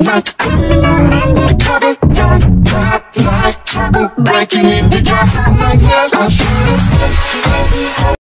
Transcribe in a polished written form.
like a criminal undercover. Don't pop like trouble, breaking into your heart like that.